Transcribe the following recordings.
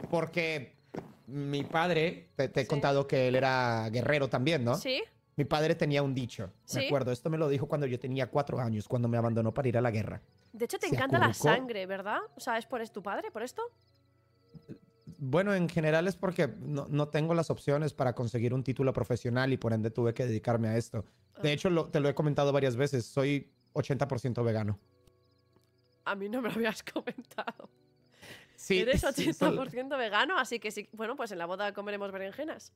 Porque mi padre, te he Sí. contado que él era guerrero también, ¿no? ¿Sí? Mi padre tenía un dicho, Sí. me acuerdo. Esto me lo dijo cuando yo tenía 4 años, cuando me abandonó para ir a la guerra. De hecho, te Se encanta la acurrucó. sangre, ¿verdad? O sea, ¿es tu padre por esto? Bueno, en general es porque no tengo las opciones para conseguir un título profesional y por ende tuve que dedicarme a esto. De Ah. hecho, te lo he comentado varias veces, soy 80% vegano. A mí no me lo habías comentado. Sí, Eres sí, 80% vegano, así que sí. Bueno, pues en la boda comeremos berenjenas.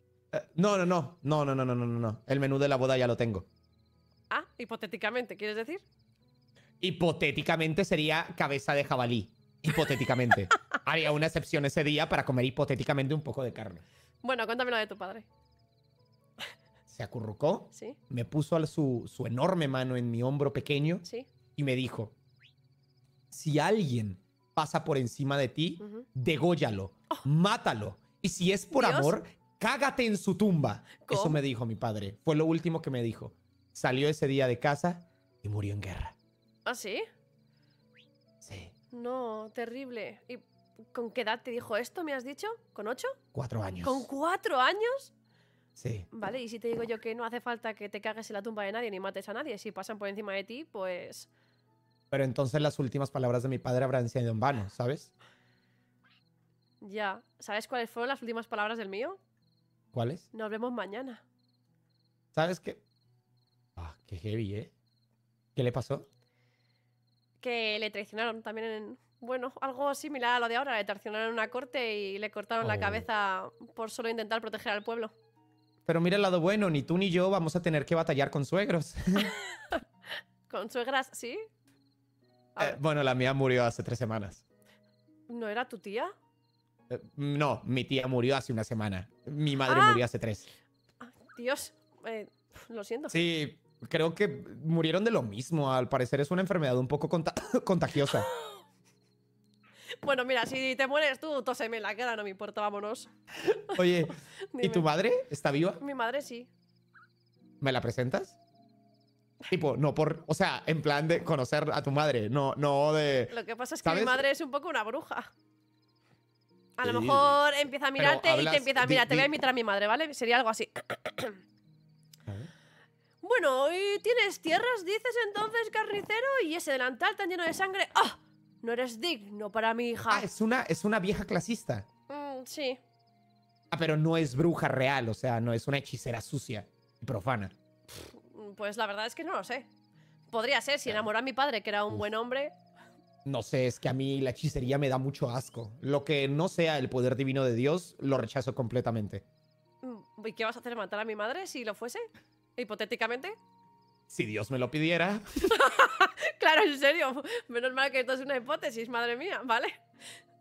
No. El menú de la boda ya lo tengo. Ah, hipotéticamente, ¿quieres decir? Hipotéticamente sería cabeza de jabalí. Hipotéticamente. Haría una excepción ese día para comer hipotéticamente un poco de carne. Bueno, cuéntame lo de tu padre. Se acurrucó, ¿Sí? me puso su enorme mano en mi hombro pequeño ¿Sí? y me dijo, si alguien pasa por encima de ti, Ujú. dególlalo, mátalo. Y si es por Dios. amor, cágate en su tumba. Eso ¿Cómo? me dijo mi padre. Fue lo último que me dijo. Salió ese día de casa y murió en guerra. ¿Ah, sí? Sí, No, terrible. ¿Y con qué edad te dijo esto, me has dicho? ¿Con 8? 4 años. ¿Con 4 años? Sí. Vale, y si te digo yo que no hace falta que te cagues en la tumba de nadie ni mates a nadie, si pasan por encima de ti, pues... Pero entonces las últimas palabras de mi padre habrán sido en vano, ¿sabes? Ya. ¿Sabes cuáles fueron las últimas palabras del mío? ¿Cuáles? Nos vemos mañana. ¿Sabes qué? Ah, qué heavy, ¿eh? ¿Qué le pasó? Que le traicionaron también en... Bueno, algo similar a lo de ahora. Le traicionaron en una corte y le cortaron la Oh. cabeza por solo intentar proteger al pueblo. Pero mira el lado bueno, ni tú ni yo vamos a tener que batallar con suegros. Con suegras, ¿sí? A ver, Bueno, la mía murió hace 3 semanas. ¿no era tu tía? No, mi tía murió hace una semana. Mi madre ¡Ah! murió hace 3. Ay, Dios, lo siento. Sí, creo que murieron de lo mismo. Al parecer es una enfermedad un poco contagiosa. Bueno, mira, si te mueres tú, tóseme en la cara, no me importa, vámonos. Oye, ¿y Dime. tu madre está viva? Mi madre sí. ¿Me la presentas? Tipo, no por... O sea, en plan de conocer a tu madre, no de... Lo que pasa es que mi ¿Sabes? madre es un poco una bruja. A lo Sí. mejor empieza a Pero mirarte y hablas- te empieza a di- mirar. Te voy a di- invitar a mi madre, ¿vale? Sería algo así. Bueno, ¿y tienes tierras, dices entonces, carnicero? ¿Y ese delantal tan lleno de sangre? ¡Ah! No eres digno para mi hija. Ah, es una vieja clasista. Sí. Ah, pero no es bruja real, o sea, no es una hechicera sucia y profana. Pues la verdad es que no lo sé. Podría ser, si enamoró a mi padre, que era un buen hombre. No sé, es que a mí la hechicería me da mucho asco. Lo que no sea el poder divino de Dios, lo rechazo completamente. ¿Y qué vas a hacer? ¿Matar a mi madre si lo fuese? Hipotéticamente. Si Dios me lo pidiera. Claro, en serio. Menos mal que esto es una hipótesis, madre mía, ¿vale?